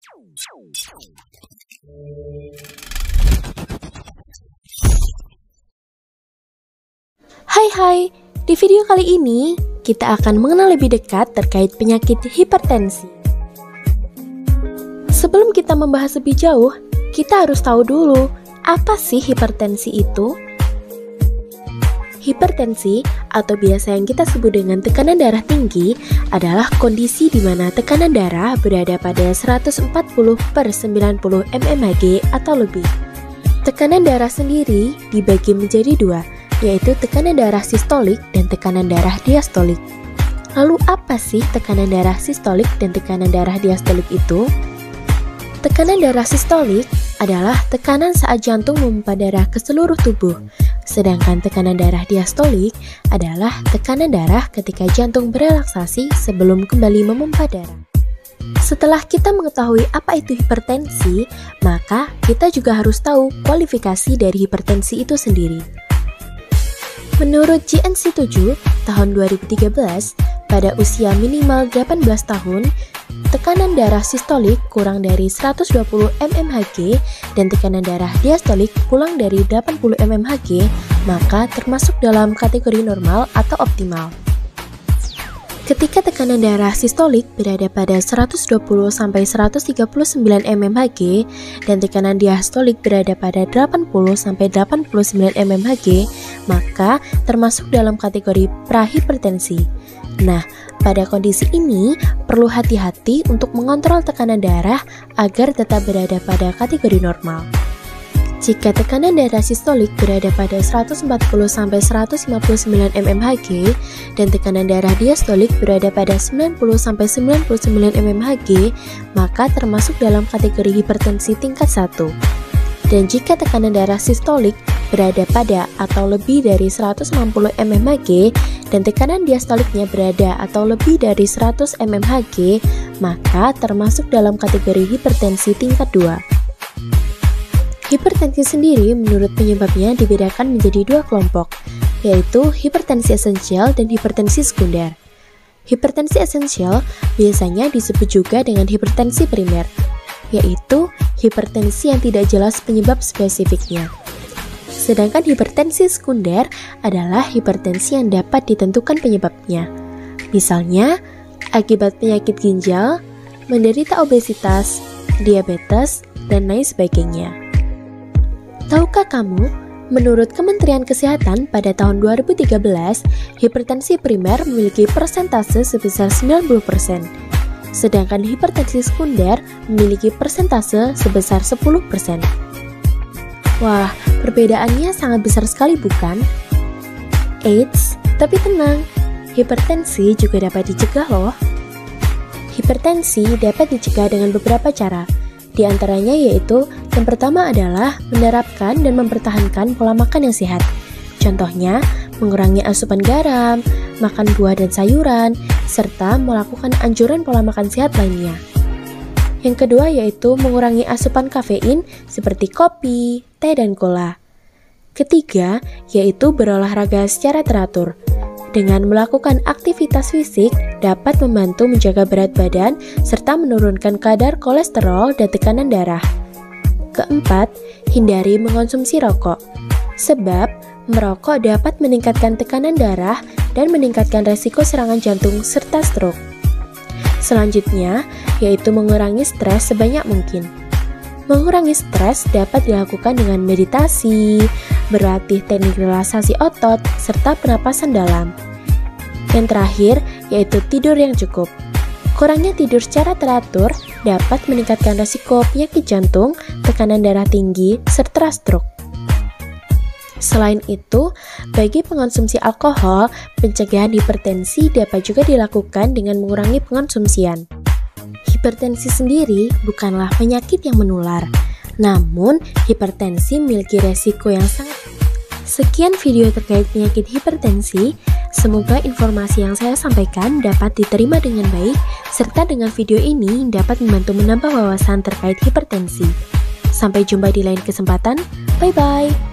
Hai, di video kali ini kita akan mengenal lebih dekat terkait penyakit hipertensi. Sebelum kita membahas lebih jauh, kita harus tahu dulu apa sih hipertensi itu? Hipertensi atau biasa yang kita sebut dengan tekanan darah tinggi adalah kondisi di mana tekanan darah berada pada 140/90 mmHg atau lebih. Tekanan darah sendiri dibagi menjadi dua, yaitu tekanan darah sistolik dan tekanan darah diastolik. Lalu apa sih tekanan darah sistolik dan tekanan darah diastolik itu? Tekanan darah sistolik adalah tekanan saat jantung memompa darah ke seluruh tubuh, sedangkan tekanan darah diastolik adalah tekanan darah ketika jantung berelaksasi sebelum kembali memompa darah. Setelah kita mengetahui apa itu hipertensi, maka kita juga harus tahu kualifikasi dari hipertensi itu sendiri. Menurut JNC7 tahun 2013, pada usia minimal 18 tahun, tekanan darah sistolik kurang dari 120 mmHg dan tekanan darah diastolik kurang dari 80 mmHg, maka termasuk dalam kategori normal atau optimal. Ketika tekanan darah sistolik berada pada 120-139 mmHg dan tekanan diastolik berada pada 80-89 mmHg, maka termasuk dalam kategori prahipertensi. Nah, pada kondisi ini perlu hati-hati untuk mengontrol tekanan darah agar tetap berada pada kategori normal. Jika tekanan darah sistolik berada pada 140-159 mmHg dan tekanan darah diastolik berada pada 90-99 mmHg, maka termasuk dalam kategori hipertensi tingkat 1. Dan jika tekanan darah sistolik berada pada atau lebih dari 160 mmHg dan tekanan diastoliknya berada atau lebih dari 100 mmHg, maka termasuk dalam kategori hipertensi tingkat 2. Hipertensi sendiri menurut penyebabnya dibedakan menjadi dua kelompok, yaitu hipertensi esensial dan hipertensi sekunder. Hipertensi esensial biasanya disebut juga dengan hipertensi primer, yaitu hipertensi yang tidak jelas penyebab spesifiknya. Sedangkan hipertensi sekunder adalah hipertensi yang dapat ditentukan penyebabnya. Misalnya, akibat penyakit ginjal, menderita obesitas, diabetes, dan lain sebagainya. Tahukah kamu, menurut Kementerian Kesehatan pada tahun 2013, hipertensi primer memiliki persentase sebesar 90%, sedangkan hipertensi sekunder memiliki persentase sebesar 10%. Wah, perbedaannya sangat besar sekali bukan? Eits, tapi tenang, hipertensi juga dapat dicegah loh. Hipertensi dapat dicegah dengan beberapa cara. Di antaranya yaitu, yang pertama adalah menerapkan dan mempertahankan pola makan yang sehat. Contohnya, mengurangi asupan garam, makan buah dan sayuran, serta melakukan anjuran pola makan sehat lainnya. Yang kedua yaitu mengurangi asupan kafein seperti kopi, teh, dan cola. Ketiga, yaitu berolahraga secara teratur. Dengan melakukan aktivitas fisik dapat membantu menjaga berat badan serta menurunkan kadar kolesterol dan tekanan darah. Keempat, hindari mengonsumsi rokok. Sebab, merokok dapat meningkatkan tekanan darah dan meningkatkan resiko serangan jantung serta stroke. Selanjutnya, yaitu mengurangi stres sebanyak mungkin. Mengurangi stres dapat dilakukan dengan meditasi, berlatih teknik relaksasi otot, serta penapasan dalam. Yang terakhir, yaitu tidur yang cukup. Kurangnya tidur secara teratur dapat meningkatkan resiko penyakit jantung, tekanan darah tinggi, serta stroke. Selain itu, bagi pengonsumsi alkohol, pencegahan hipertensi dapat juga dilakukan dengan mengurangi pengonsumsian. Hipertensi sendiri bukanlah penyakit yang menular, namun hipertensi memiliki resiko yang sangat. Sekian video terkait penyakit hipertensi. Semoga informasi yang saya sampaikan dapat diterima dengan baik, serta dengan video ini dapat membantu menambah wawasan terkait hipertensi. Sampai jumpa di lain kesempatan. Bye-bye.